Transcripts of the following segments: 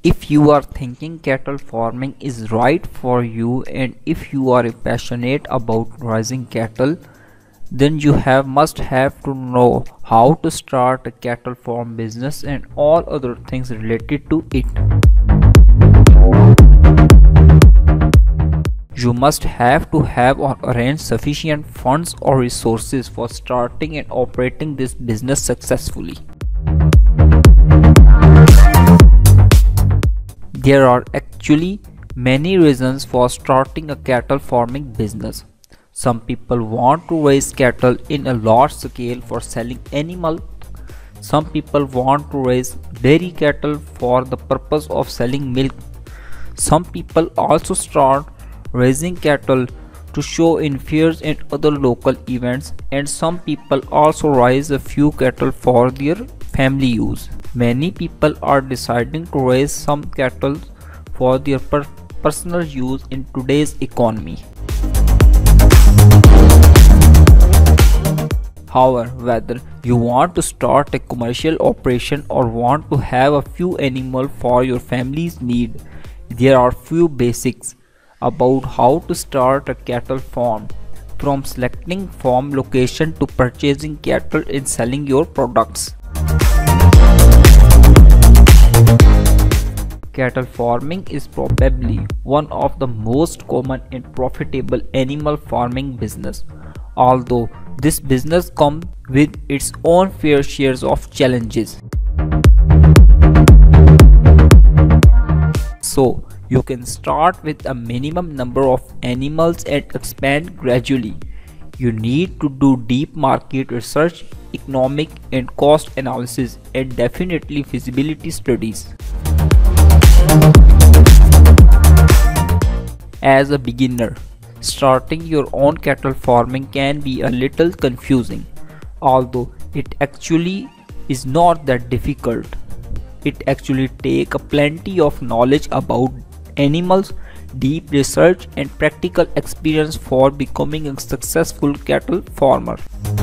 If you are thinking cattle farming is right for you, and if you are passionate about raising cattle, then you must have to know how to start a cattle farm business and all other things related to it. You must have to have or arrange sufficient funds or resources for starting and operating this business successfully. There are actually many reasons for starting a cattle farming business. Some people want to raise cattle in a large scale for selling animal. Some people want to raise dairy cattle for the purpose of selling milk. Some people also start raising cattle to show in fairs and other local events, and some people also raise a few cattle for their family use. Many people are deciding to raise some cattle for their personal use in today's economy. However, whether you want to start a commercial operation or want to have a few animals for your family's need, there are few basics about how to start a cattle farm, from selecting farm location to purchasing cattle and selling your products. Cattle farming is probably one of the most common and profitable animal farming business, although this business comes with its own fair shares of challenges. So, you can start with a minimum number of animals and expand gradually. You need to do deep market research, economic and cost analysis, and definitely feasibility studies. As a beginner, starting your own cattle farming can be a little confusing, although it actually is not that difficult. It actually takes plenty of knowledge about animals, deep research and practical experience for becoming a successful cattle farmer.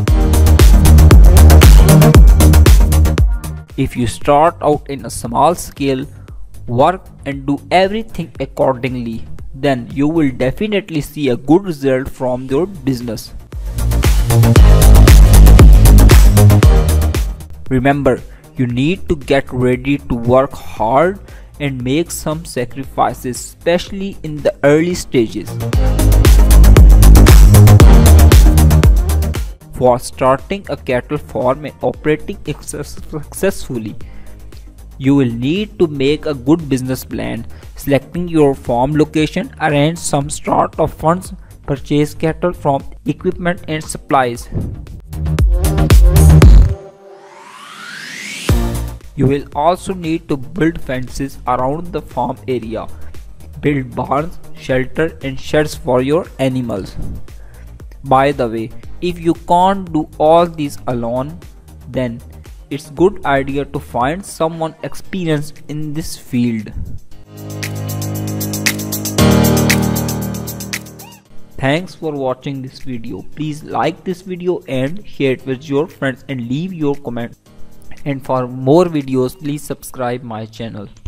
If you start out in a small scale, work and do everything accordingly, then you will definitely see a good result from your business. Remember, you need to get ready to work hard and make some sacrifices, especially in the early stages. For starting a cattle farm and operating it successfully, you will need to make a good business plan, selecting your farm location, arrange some start of funds, purchase cattle from equipment and supplies. You will also need to build fences around the farm area, build barns, shelter and sheds for your animals. By the way, if you can't do all these alone, then it's a good idea to find someone experienced in this field. Thanks for watching this video. Please like this video and share it with your friends and leave your comment. And for more videos, please subscribe my channel.